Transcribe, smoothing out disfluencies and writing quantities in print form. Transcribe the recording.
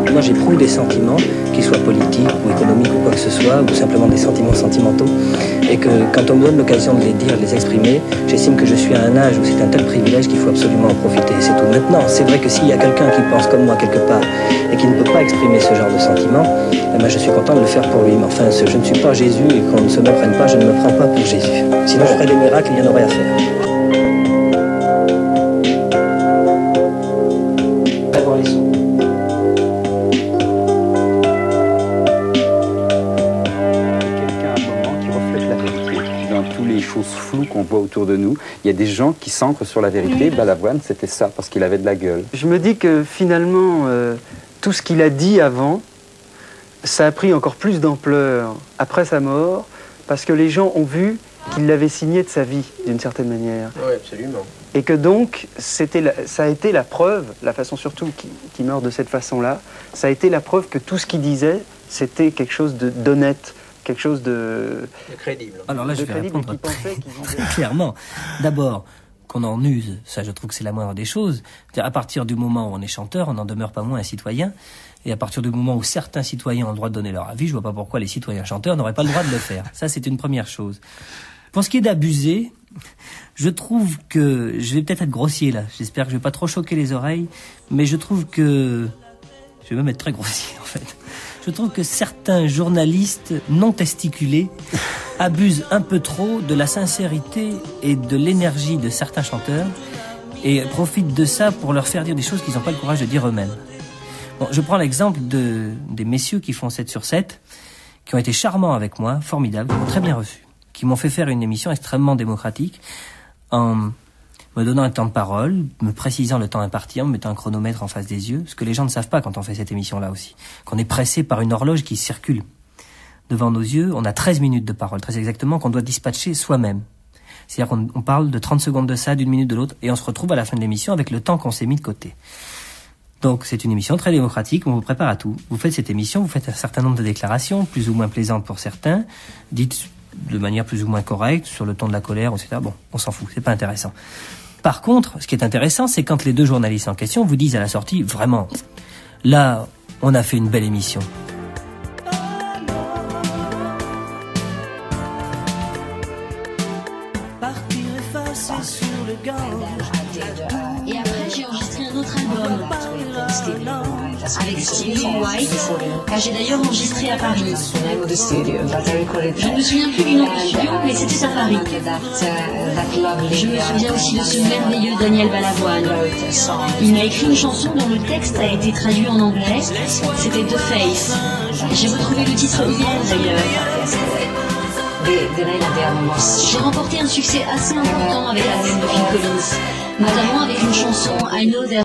Moi, j'éprouve des sentiments, qu'ils soient politiques ou économiques ou quoi que ce soit, ou simplement des sentiments sentimentaux. Et que quand on me donne l'occasion de les dire, de les exprimer, j'estime que je suis à un âge où c'est un tel privilège qu'il faut absolument en profiter. C'est tout. Maintenant, c'est vrai que s'il y a quelqu'un qui pense comme moi quelque part et qui ne peut pas exprimer ce genre de sentiments, eh ben, je suis content de le faire pour lui. Mais enfin, je ne suis pas Jésus et qu'on ne se me prenne pas, je ne me prends pas pour Jésus. Sinon, je ferais des miracles, il y en aurait à faire. D'abord les sons. Dans toutes les choses floues qu'on voit autour de nous, il y a des gens qui s'ancrent sur la vérité. Balavoine, c'était ça, parce qu'il avait de la gueule. Je me dis que finalement, tout ce qu'il a dit avant, ça a pris encore plus d'ampleur après sa mort, parce que les gens ont vu qu'il l'avait signé de sa vie, d'une certaine manière. Oui, absolument. Et que donc, ça a été la preuve, la façon surtout qu'il meurt de cette façon-là, ça a été la preuve que tout ce qu'il disait, c'était quelque chose d'honnête. Quelque chose de crédible. Alors là, je vais répondre clairement. D'abord, qu'on en use, ça je trouve que c'est la moindre des choses. À partir du moment où on est chanteur, on n'en demeure pas moins un citoyen. Et à partir du moment où certains citoyens ont le droit de donner leur avis, je vois pas pourquoi les citoyens chanteurs n'auraient pas le droit de le faire. Ça, c'est une première chose. Pour ce qui est d'abuser, je trouve que... Je vais peut-être être grossier là, j'espère que je vais pas trop choquer les oreilles, mais je trouve que... Je vais même être très grossier en fait. Je trouve que certains journalistes non testiculés abusent un peu trop de la sincérité et de l'énergie de certains chanteurs et profitent de ça pour leur faire dire des choses qu'ils n'ont pas le courage de dire eux-mêmes. Bon, je prends l'exemple des messieurs qui font 7 sur 7, qui ont été charmants avec moi, formidables, qui m'ont très bien reçu, qui m'ont fait faire une émission extrêmement démocratique en me donnant un temps de parole, me précisant le temps imparti, en me mettant un chronomètre en face des yeux, ce que les gens ne savent pas quand on fait cette émission-là aussi, qu'on est pressé par une horloge qui circule. Devant nos yeux, on a 13 minutes de parole, très exactement, qu'on doit dispatcher soi-même. C'est-à-dire qu'on parle de 30 secondes de ça, d'1 minute de l'autre, et on se retrouve à la fin de l'émission avec le temps qu'on s'est mis de côté. Donc c'est une émission très démocratique, on vous prépare à tout. Vous faites cette émission, vous faites un certain nombre de déclarations, plus ou moins plaisantes pour certains, dites de manière plus ou moins correcte, sur le ton de la colère, etc. Bon, on s'en fout, c'est pas intéressant. Par contre, ce qui est intéressant, c'est quand les deux journalistes en question vous disent à la sortie, vraiment, là, on a fait une belle émission. Et après, j'ai enregistré un autre album avec Stevie White, que j'ai d'ailleurs enregistré à Paris. Je ne me souviens plus du nom du studio, mais c'était à Paris. Je me souviens aussi de ce merveilleux Daniel Balavoine. Il m'a écrit une chanson dont le texte a été traduit en anglais. C'était The Face. J'ai retrouvé le titre hier d'ailleurs. J'ai remporté un succès assez important avec l'album de Phil Collins, notamment avec une chanson I Know There